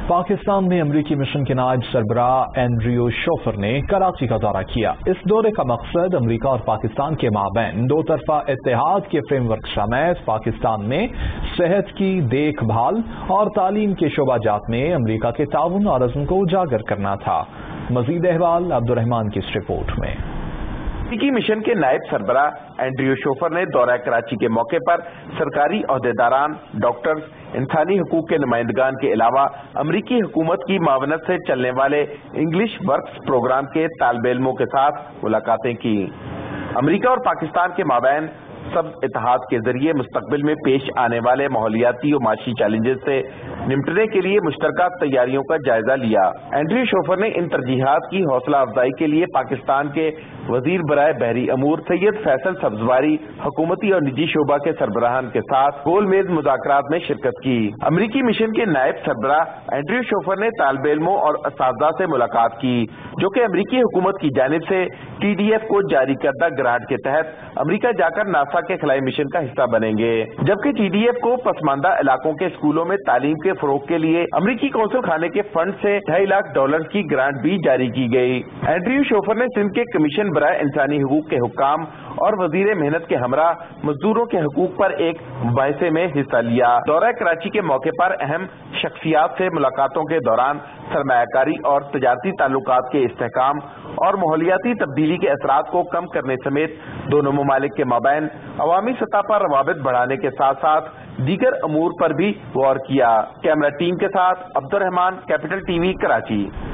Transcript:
پاکستان میں امریکی مشن کے نائب سربراہ اینڈریو شوفر نے کراچی کا دورہ کیا۔ اس دورے کا مقصد امریکہ اور پاکستان کے مابین دو طرفہ اتحاد کے فریم ورک سمیت پاکستان میں صحت کی دیکھ بھال اور تعلیم کے شعبہ جات میں امریکہ کے تعاون اور عزم کو اجاگر کرنا تھا۔ مزید احوال عبدالرحمان کی اس رپورٹ میں۔ امریکی مشن کے نائب سربراہ اینڈریو شوفر نے دورہ کراچی کے موقع پر سرکاری عہدیداران، ڈاکٹرز، انسانی حقوق کے نمائندگان کے علاوہ امریکی حکومت کی معاونت سے چلنے والے انگلش ورکس پروگرام کے طالب علموں کے ساتھ ملاقاتیں کی۔ امریکہ اور پاکستان کے مابین سب اتحاد کے ذریعے مستقبل میں پیش آنے والے ماحولیاتی اور معاشی چیلنجز سے نمٹنے کے لیے مشترکہ تیاریوں کا جائزہ لیا۔ اینڈریو شوفر نے ان ترجیحات کی حوصلہ افزائی کے لیے پاکستان کے وزیر برائے بحری امور سید فیصل سبزواری، حکومتی اور نجی شعبہ کے سربراہان کے ساتھ گول میز مذاکرات میں شرکت کی۔ امریکی مشن کے نائب سربراہ اینڈریو شوفر نے طالب علموں اور اساتذہ سے ملاقات کی جو کہ امریکی حکومت کی جانب سے TDF کو جاری کردہ گرانٹ کے تحت امریکہ جا کر ناسا کے خلائی مشن کا حصہ بنیں گے، جبکہ TDF کو پسماندہ علاقوں کے اسکولوں میں تعلیم کے فروغ کے لیے امریکی قونصل خانے کے فنڈ سے $2.5 لاکھ کی گرانٹ بھی جاری کی گئی۔ اینڈریو شوفر نے سندھ کے کمیشن برائے انسانی حقوق کے حکام اور وزیر محنت کے ہمراہ مزدوروں کے حقوق پر ایک مباحثے میں حصہ لیا۔ دورہ کراچی کے موقع پر اہم شخصیات سے ملاقاتوں کے دوران سرمایہ کاری اور تجارتی تعلقات کے استحکام اور ماحولیاتی تبدیلی کے اثرات کو کم کرنے سمیت دونوں ممالک کے مابین عوامی سطح پر روابط بڑھانے کے ساتھ ساتھ دیگر امور پر بھی غور کیا۔ کیمرہ ٹیم کے ساتھ عبدالرحمان، کیپٹل TV، کراچی۔